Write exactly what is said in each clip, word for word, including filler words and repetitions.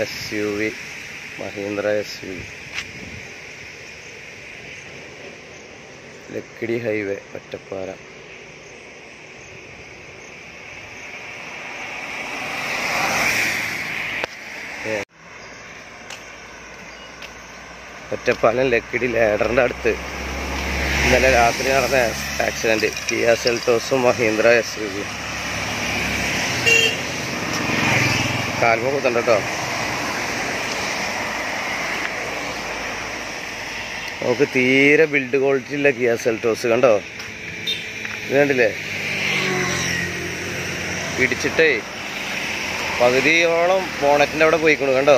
S U V, Mahindra S U V. Lakkidi highway Ottapala. Ottapalam Lakkidi ലേഡറിൻ്റെ അടുത്ത് ഇന്നലെ രാത്രി നടന്ന ആക്സിഡൻറ്റ്. കിയ സെൽറ്റോസും മഹീന്ദ്ര എസ് യു വി. കാൽമ കുത്തണ്ട കേട്ടോ. നമുക്ക് തീരെ ബിൽഡ് ക്വാളിറ്റി ഇല്ല കിയ സെൽറ്റോസ്. കണ്ടോ, ഇത് കണ്ടില്ലേ, ഇടിച്ചിട്ടേ പകുതിയോളം ബോണറ്റിൻ്റെ അവിടെ പോയിക്കണു. കണ്ടോ,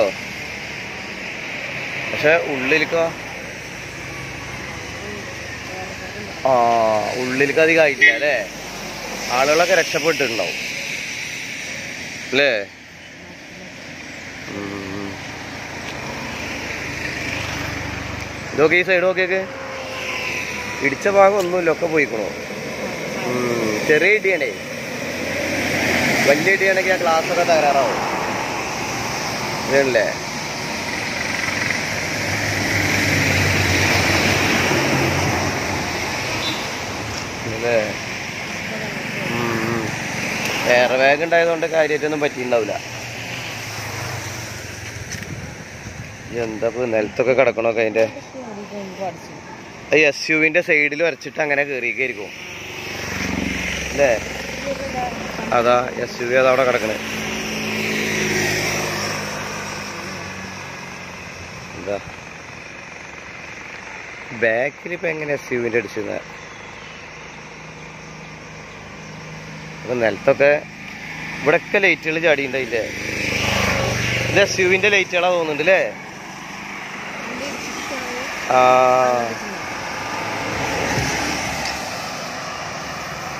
പക്ഷെ ഉള്ളിലേക്കോ ആ ഉള്ളിലേക്ക് അധികം ആയിട്ടില്ല അല്ലേ. ആളുകളൊക്കെ രക്ഷപ്പെട്ടിട്ടുണ്ടാവും അല്ലേ. ഇതൊക്കെ ഈ സൈഡ് നോക്കിയൊക്കെ ഇടിച്ച ഭാഗം ഒന്നുമില്ല, ഒക്കെ പോയിക്കണോ. ചെറിയ ഇടിയാണേ, വലിയ ഇടിയാണെങ്കിൽ ആ ഗ്ലാസ്സൊക്കെ തകരാറാവും. ഇതല്ലേ അല്ലേ. വേറെ വേഗം ഉണ്ടായതുകൊണ്ട് കാര്യമായിട്ടൊന്നും പറ്റിയിട്ടുണ്ടാവില്ല. എന്താ ഇപ്പൊ നിലത്തൊക്കെ കിടക്കണൊക്കെ അതിന്റെ എസ് യുവിന്റെ സൈഡിൽ വരച്ചിട്ട് അങ്ങനെ കയറിയിരിക്കും അല്ലേ. അതാ എസ് യു വി അതവിടെ കിടക്കണേ. എന്താ ബാക്കിൽ ഇപ്പൊ എങ്ങനെ എസ് യുവിന്റെ അടിച്ചിരുന്ന അപ്പൊ നിലത്തൊക്കെ ഇവിടെയൊക്കെ ലൈറ്റുകൾ ചാടിയിട്ടുണ്ടായില്ലേ. ഇത് എസ് യുവിന്റെ ലൈറ്റുകളാ തോന്നുന്നുണ്ട് അല്ലേ. ആ